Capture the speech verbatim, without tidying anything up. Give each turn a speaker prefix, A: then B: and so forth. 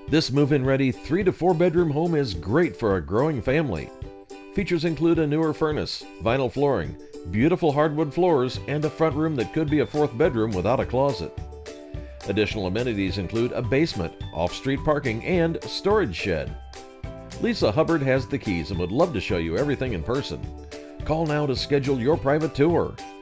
A: This move-in ready three to four bedroom home is great for a growing family. Features include a newer furnace, vinyl flooring, beautiful hardwood floors, and a front room that could be a fourth bedroom without a closet. Additional amenities include a basement, off-street parking, and storage shed. Lisa Hubbard has the keys and would love to show you everything in person. Call now to schedule your private tour.